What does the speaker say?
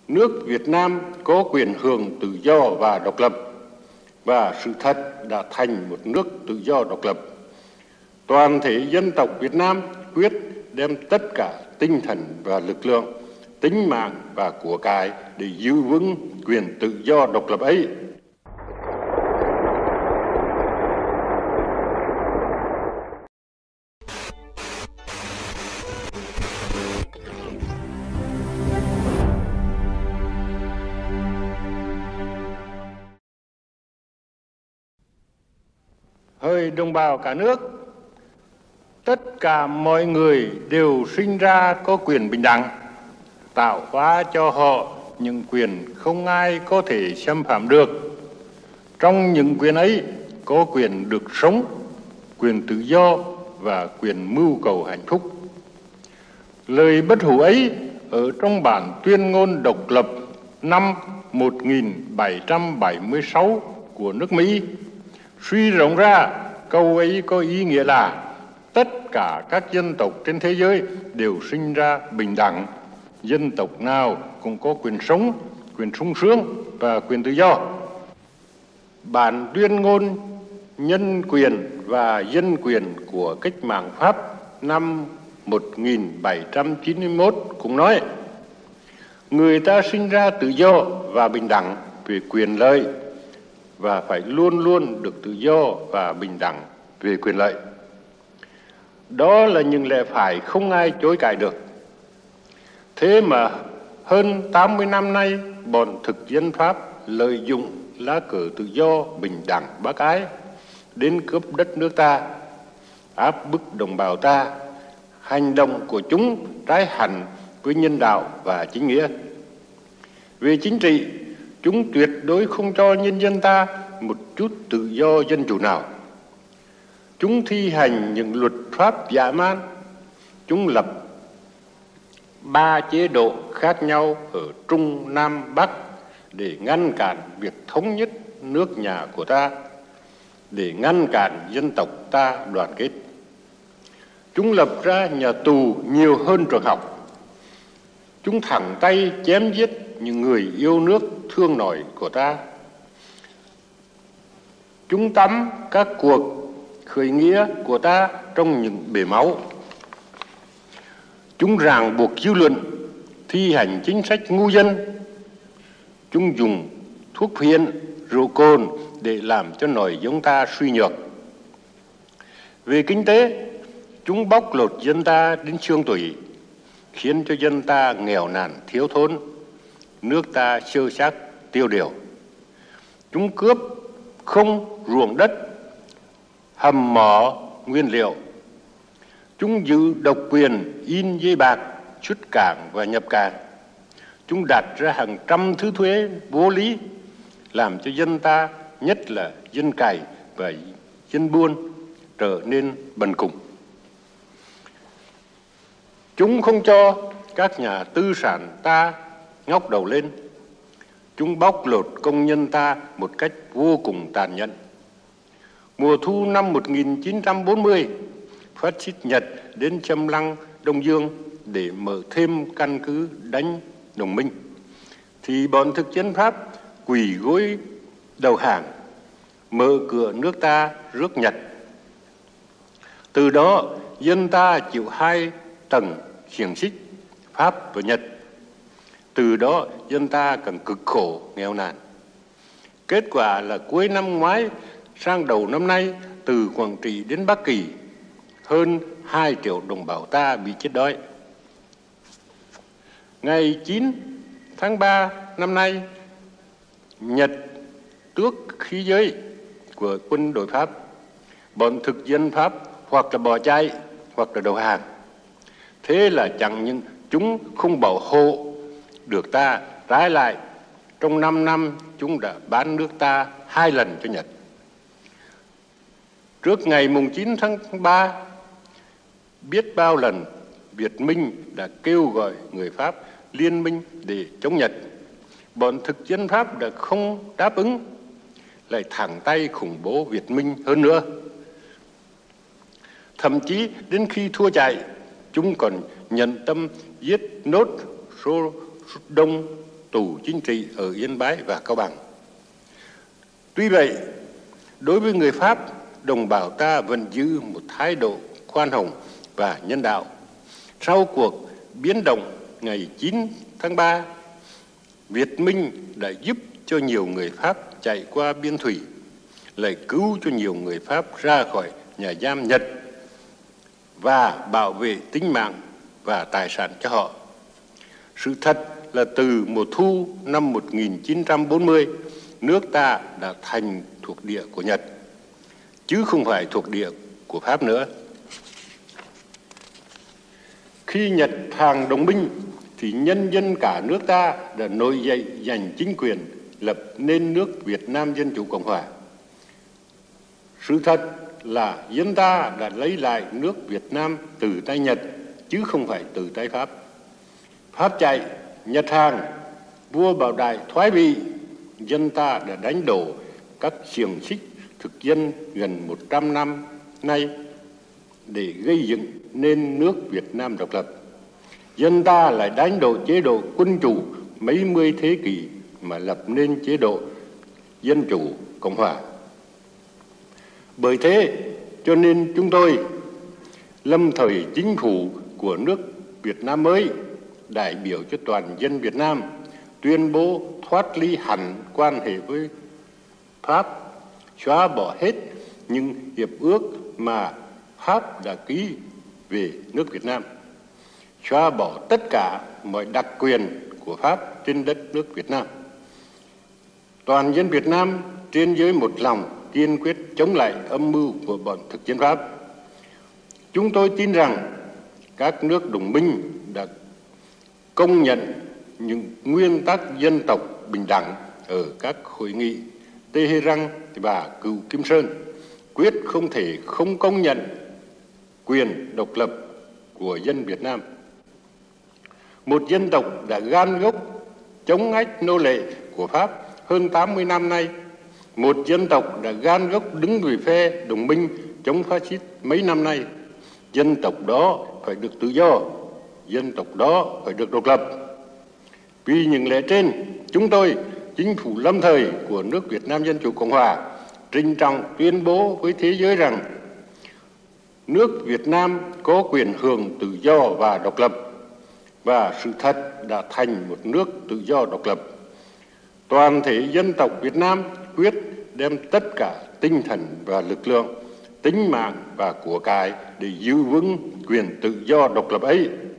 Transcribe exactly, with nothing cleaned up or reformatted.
nước Việt Nam có quyền hưởng tự do và độc lập, và sự thật đã thành một nước tự do độc lập. Toàn thể dân tộc Việt Nam quyết đem tất cả tinh thần và lực lượng, tính mạng và của cải để giữ vững quyền tự do độc lập ấy. Hỡi đồng bào cả nước, tất cả mọi người đều sinh ra có quyền bình đẳng, tạo hóa cho họ những quyền không ai có thể xâm phạm được. Trong những quyền ấy có quyền được sống, quyền tự do và quyền mưu cầu hạnh phúc. Lời bất hủ ấy ở trong bản tuyên ngôn độc lập năm một nghìn bảy trăm bảy mươi sáu của nước Mỹ. Suy rộng ra, câu ấy có ý nghĩa là tất cả các dân tộc trên thế giới đều sinh ra bình đẳng. Dân tộc nào cũng có quyền sống, quyền sung sướng và quyền tự do. Bản tuyên ngôn nhân quyền và dân quyền của cách mạng Pháp năm một nghìn bảy trăm chín mươi mốt cũng nói: người ta sinh ra tự do và bình đẳng về quyền lợi và phải luôn luôn được tự do và bình đẳng về quyền lợi. Đó là những lẽ phải không ai chối cãi được. Thế mà hơn tám mươi năm nay, bọn thực dân Pháp lợi dụng lá cờ tự do, bình đẳng, bác ái đến cướp đất nước ta, áp bức đồng bào ta. Hành động của chúng trái hẳn với nhân đạo và chính nghĩa. Về chính trị, chúng tuyệt đối không cho nhân dân ta một chút tự do dân chủ nào. Chúng thi hành những luật pháp dã man. Chúng lập ba chế độ khác nhau ở Trung, Nam, Bắc để ngăn cản việc thống nhất nước nhà của ta, để ngăn cản dân tộc ta đoàn kết. Chúng lập ra nhà tù nhiều hơn trường học. Chúng thẳng tay chém giết những người yêu nước thương nòi của ta. Chúng tắm các cuộc khởi nghĩa của ta trong những bể máu. Chúng ràng buộc dư luận, thi hành chính sách ngu dân. Chúng dùng thuốc phiện, rượu cồn để làm cho nòi giống ta suy nhược. Về kinh tế, chúng bóc lột dân ta đến xương tủy, khiến cho dân ta nghèo nàn thiếu thốn, nước ta xơ xác tiêu điều. Chúng cướp không ruộng đất, hầm mỏ nguyên liệu. Chúng giữ độc quyền in giấy bạc, xuất cảng và nhập cảng. Chúng đặt ra hàng trăm thứ thuế vô lý, làm cho dân ta, nhất là dân cày và dân buôn, trở nên bần cùng. Chúng không cho các nhà tư sản ta ngóc đầu lên. Chúng bóc lột công nhân ta một cách vô cùng tàn nhẫn. Mùa thu năm một nghìn chín trăm bốn mươi, phát xít Nhật đến xâm lăng Đông Dương để mở thêm căn cứ đánh đồng minh, thì bọn thực dân Pháp quỳ gối đầu hàng, mở cửa nước ta rước Nhật. Từ đó, dân ta chịu hai tầng xiềng xích, Pháp và Nhật. Từ đó, dân ta càng cực khổ, nghèo nàn. Kết quả là cuối năm ngoái sang đầu năm nay, từ Quảng Trị đến Bắc Kỳ, hơn hai triệu đồng bào ta bị chết đói. Ngày chín tháng ba năm nay, Nhật tước khí giới của quân đội Pháp. Bọn thực dân Pháp hoặc là bỏ chạy hoặc là đầu hàng. Thế là chẳng những chúng không bảo hộ được ta, trái lại trong năm năm chúng đã bán nước ta hai lần cho Nhật. Trước ngày mùng chín tháng ba, biết bao lần Việt Minh đã kêu gọi người Pháp liên minh để chống Nhật. Bọn thực dân Pháp đã không đáp ứng, lại thẳng tay khủng bố Việt Minh hơn nữa. Thậm chí đến khi thua chạy, chúng còn nhận tâm giết nốt số đông tù chính trị ở Yên Bái và Cao Bằng. Tuy vậy, đối với người Pháp, đồng bào ta vẫn giữ một thái độ khoan hồng và nhân đạo. Sau cuộc biến động ngày chín tháng ba, Việt Minh đã giúp cho nhiều người Pháp chạy qua biên thủy, lại cứu cho nhiều người Pháp ra khỏi nhà giam Nhật và bảo vệ tính mạng và tài sản cho họ. Sự thật là từ mùa thu năm một nghìn chín trăm bốn mươi, nước ta đã thành thuộc địa của Nhật, chứ không phải thuộc địa của Pháp nữa. Khi Nhật hàng đồng minh, thì nhân dân cả nước ta đã nổi dậy giành chính quyền, lập nên nước Việt Nam Dân Chủ Cộng Hòa. Sự thật là dân ta đã lấy lại nước Việt Nam từ tay Nhật, chứ không phải từ tay Pháp. Pháp chạy, Nhật hàng, vua Bảo Đại thoái vị, dân ta đã đánh đổ các xiềng xích thực dân gần một trăm năm nay để gây dựng nên nước Việt Nam độc lập. Dân ta lại đánh đổ chế độ quân chủ mấy mươi thế kỷ mà lập nên chế độ Dân Chủ Cộng Hòa. Bởi thế cho nên chúng tôi lâm thời chính phủ của nước Việt Nam mới, đại biểu cho toàn dân Việt Nam, tuyên bố thoát ly hẳn quan hệ với Pháp, xóa bỏ hết những hiệp ước mà Pháp đã ký về nước Việt Nam, xóa bỏ tất cả mọi đặc quyền của Pháp trên đất nước Việt Nam. Toàn dân Việt Nam trên dưới một lòng kiên quyết chống lại âm mưu của bọn thực dân Pháp. Chúng tôi tin rằng các nước đồng minh đã công nhận những nguyên tắc dân tộc bình đẳng ở các hội nghị Tehran và Cựu Kim Sơn, quyết không thể không công nhận quyền độc lập của dân Việt Nam. Một dân tộc đã gan gốc chống ách nô lệ của Pháp hơn tám mươi năm nay, một dân tộc đã gan gốc đứng về phe đồng minh chống phát xít mấy năm nay. Dân tộc đó phải được tự do, dân tộc đó phải được độc lập. Vì những lẽ trên, chúng tôi, chính phủ lâm thời của nước Việt Nam Dân Chủ Cộng Hòa, trinh trọng tuyên bố với thế giới rằng nước Việt Nam có quyền hưởng tự do và độc lập, và sự thật đã thành một nước tự do độc lập. Toàn thể dân tộc Việt Nam quyết đem tất cả tinh thần và lực lượng, tính mạng và của cải để giữ vững quyền tự do độc lập ấy.